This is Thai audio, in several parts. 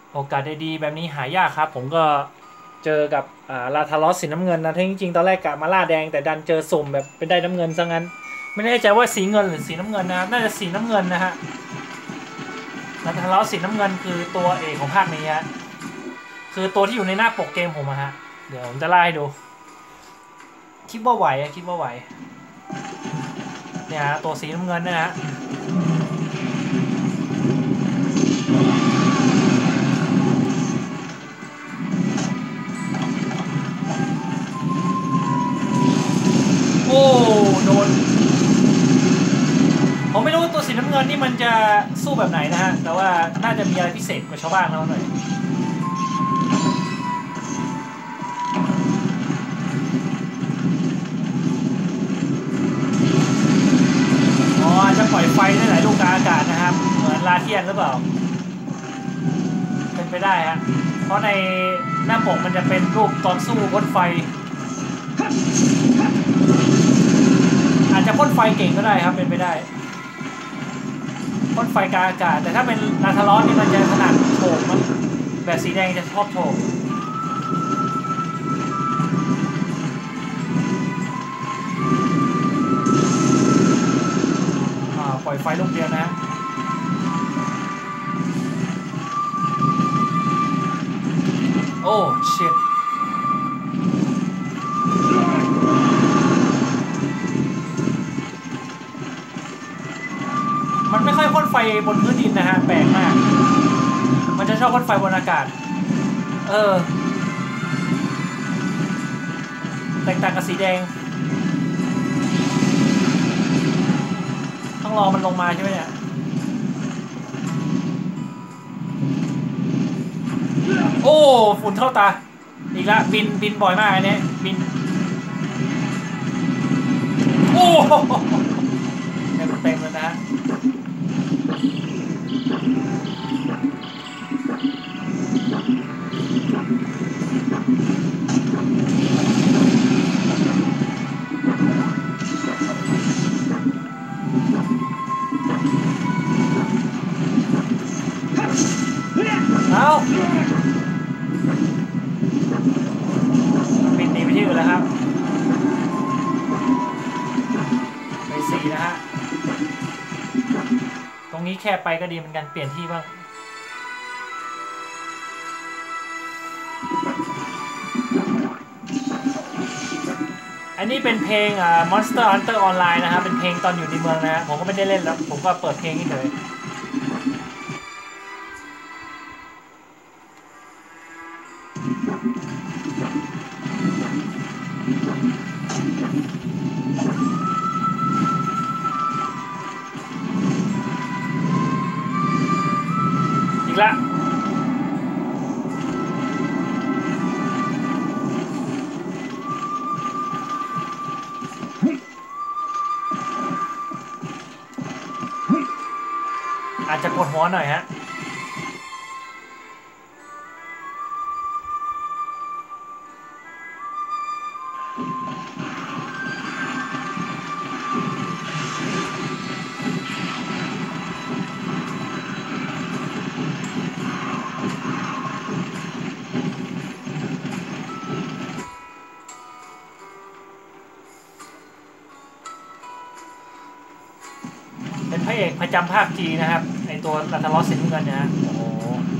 โอกาสดีๆแบบนี้หายากครับผมก็เจอกับลาทารอสสีน้ำเงินนะทั้งจริงๆตอนแรกกะมาล่าแดงแต่ดันเจอสุ่มแบบเป็นได้น้ำเงินซะงั้นไม่แน่ใจว่าสีเงินหรือสีน้ำเงินนะครับน่าจะสีน้ำเงินนะฮะลาทารอสสีน้ำเงินคือตัวเอกของภาคนี้ฮะคือตัวที่อยู่ในหน้าปกเกมผมอะฮะเดี๋ยวผมจะไล่ให้ดูคิดว่าไหวคิดว่าไหวเนี่ยตัวสีน้ำเงินนะฮะโอ้โดนผมไม่รู้ว่าตัวสีน้ำเงินนี่มันจะสู้แบบไหนนะฮะแต่ว่าน่าจะมีอะไรพิเศษกว่าชาวบ้านเขาหน่อย อ๋อจะปล่อยไฟได้หลายลูกกลางอากาศนะครับเหมือนลาเทียนหรือเปล่าเป็นไปได้ฮะเพราะในหน้าปกมันจะเป็นรูปตอนสู้พ่นไฟอาจจะพ่นไฟเก่งก็ได้ครับเป็นไปได้พ่นไฟกลางอากาศแต่ถ้าเป็นนาทารอสนี่มันจะถนัดโฉบมั้งแบบสีแดงจะชอบโฉบปล่อยไฟลูกเดียวนะโอ้ชิตมันไม่ค่อยพ่นไฟบนพื้นดินนะฮะแปลกมากมันจะชอบพ่นไฟบนอากาศเออแตกต่างกับสีแดงต้องรอมันลงมาใช่ไหมเนี่ยโอ้ฝุ่นเข้าตาอีกละบินบ่อยมากอันนี้บินโอ้เต็มเลยนะเอาบินหนีไปที่อื่นแล้วครับไปสี่นะฮะตรงนี้แค่ไปก็ดีเหมือนกันเปลี่ยนที่บ้างอันนี้เป็นเพลงMonster Hunter Online นะครับเป็นเพลงตอนอยู่ในเมืองนะฮะผมก็ไม่ได้เล่นแล้วผมก็เปิดเพลงนี้เลยอีกละอาจจะปวดหัวหน่อยฮะเป็นพระเอกประจำภาคจีนะครับไอตัวลัทารอสสีน้ำเงินเนี่ยฮะโอ้โห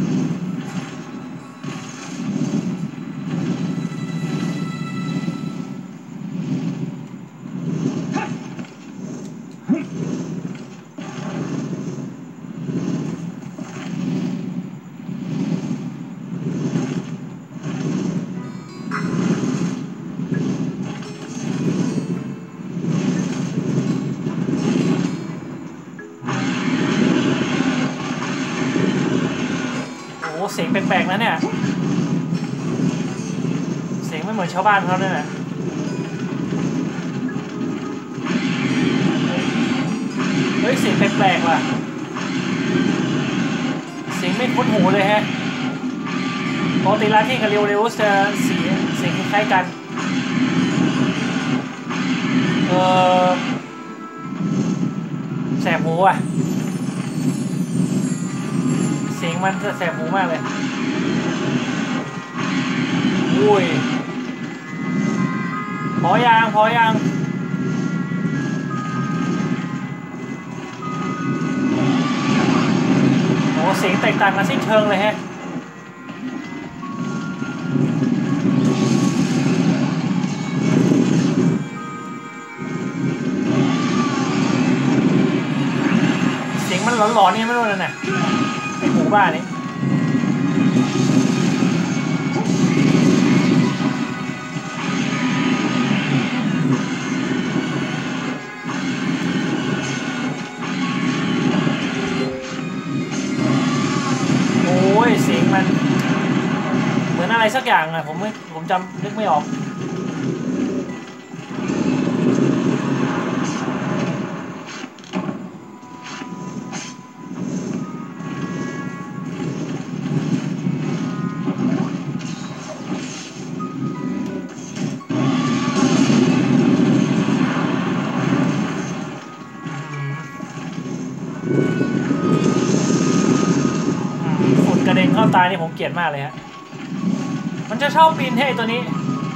โอ้โหเสียงแปลกๆนะเนี่ยเสียงไม่เหมือนชาวบ้านเขาเนี่ยนะเฮ้ยเสียงแปลกๆว่ะเสียงไม่คุ้นหูเลยฮะปกติลาที่กับเรียวเรวจะเสียงคล้ายๆกันเออแสบหูอ่ะเสียงมันจะแสบหูมากเลยอุ้ยพอยังพอยังโอ้เสียงแตกต่างกันสิ้นเชิงเลยฮะเสียงมันหลอนๆนี่ไม่รู้เลยนะไอหมู่บ้านนี้โอ้ยเสียงมันเหมือนอะไรสักอย่างอะผมจำนึกไม่ออกฝุ่นกระเด็นเข้าตานี่ผมเกลียดมากเลยฮะมันจะชอบปีนให้ตัวนี้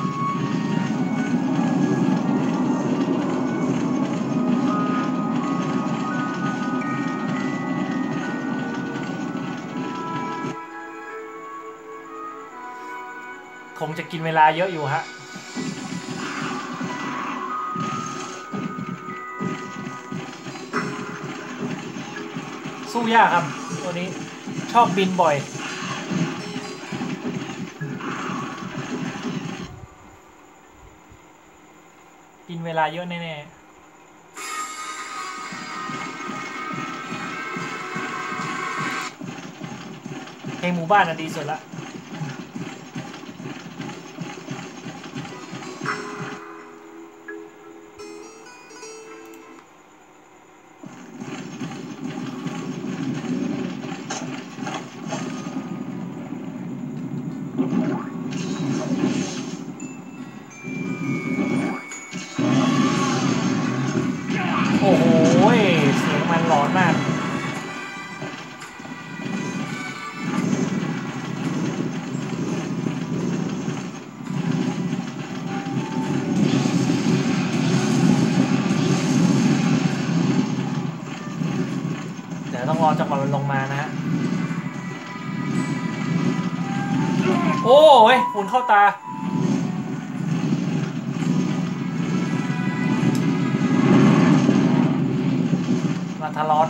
คงจะกินเวลาเยอะอยู่ฮะสู้ยากครับตัวนี้ชอบบินบ่อยกินเวลาเยอะแน่ๆเพลงหมู่บ้านน่ะดีสุดละโอ้โหเสียงมันหลอนมากเดี๋ยวต้องรอจังหวะมันลงมานะฮะโอ้ยฝุ่นเข้าตามาทะลอด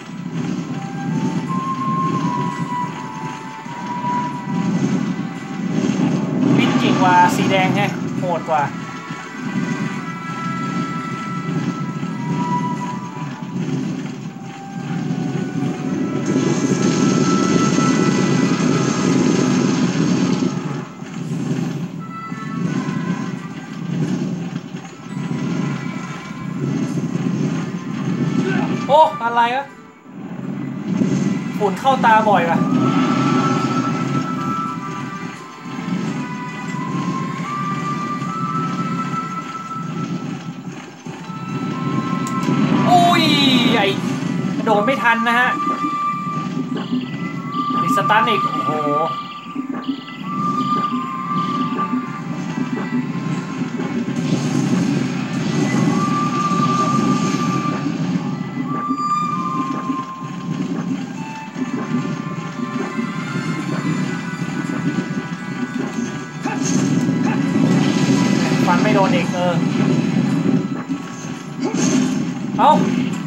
บินเก่งกว่าสีแดงไงโหดกว่าโอ้อะไรวะฝุ่นเข้าตาบ่อยว่ะอุ้ยไอ้โดนไม่ทันนะฮะติดสตันอีกโอ้โหฟันไม่โดนอีกเอ้า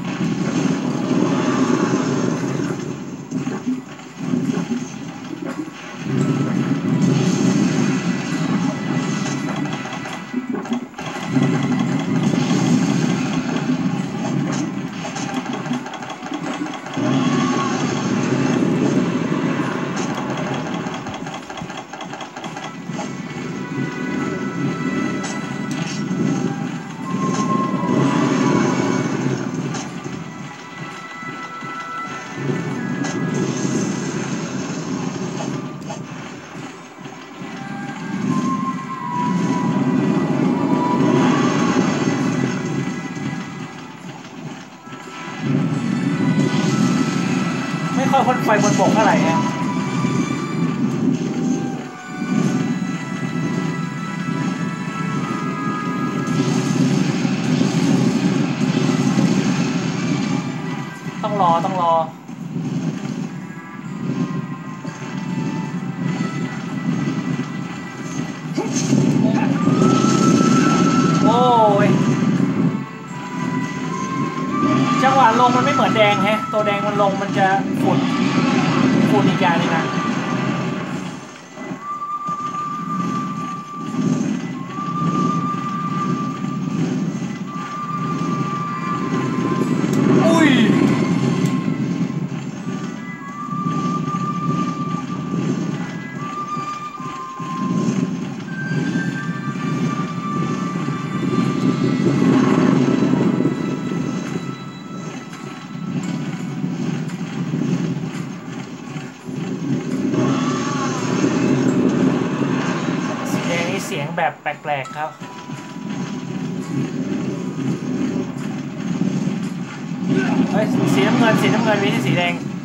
ไม่ค่อยพ่นไฟบนบกเท่าไหร่ฮะรอโอ้ยจังหวะลงมันไม่เหมือนแดงแฮะตัวแดงมันลงมันจะฝุ่นอีกอย่างนึงนะอุ้ยเสียงแบบแปลกๆครับเฮ้ยสีน้ำเงินไม่ใช่สีแดง